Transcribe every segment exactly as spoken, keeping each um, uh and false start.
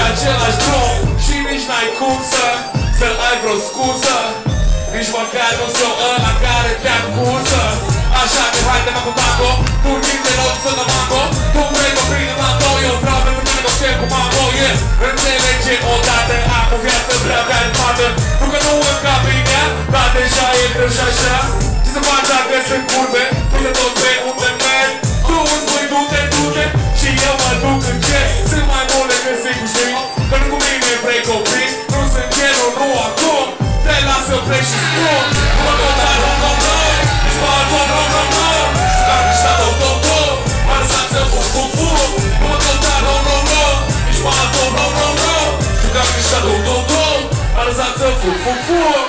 același drum și nici n-ai cum să Să ai vreo scuză, nici măcar nu s-o ăla care te acuză. Așa că haide-mă cu tango, cu tine loc să dă mango. Tu vrei o prin mango, eu vreau pentru mine o știu cu mango, yeah. Înțelege odată, am o viață prea calmată. Nu că nu îmi cap bine, dar deja e greu și așa. Ce să faci dacă sunt curbe, pune tot pe unde merg. Tu îmi spui du-te, du-te și eu mă duc în ce. Sunt mai mult decât sigur știi, că nu cu mine vrei copii. Nu sunt genul, nu acum, te las să pleci și spun. Nu mă conta, nu, nu, nu, ești mă altul, nu, nu, nu. Dar nici ta, nu, nu, nu, mă lăsat să fug, fug, fug. Nu mă conta, nu, nu, nu, ești mă altul, nu, nu, nu. Dar nici ta, nu, nu, nu, mă lăsat să fug, fug, fug.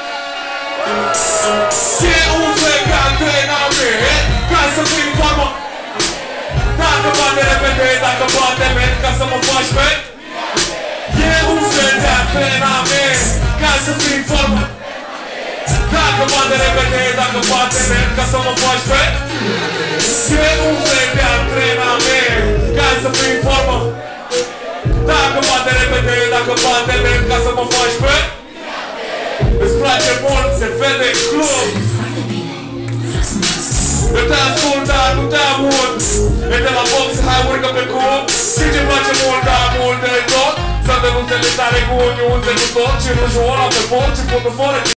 E un fel ca antrenament, ca să fii în formă. Dacă poate repede, dacă poate merg, ca să mă faci pe. E un fel de antrenament, ca să fii în formă. Dacă poate repede, dacă poate merg, ca să mă faci pe. E un fel de antrenament, ca să fii în formă. Dacă poate repede, dacă poate merg, ca să mă faci pe. Îți place mult, se vede în club. Eu te ascult, dar nu te amund. E de la box, hai urcă pe cub. Știi ce-mi place mult, dar mult de tot. Să denunțele tare cu uniunțe cu tot. Și rujul ăla pe bord și fundul fără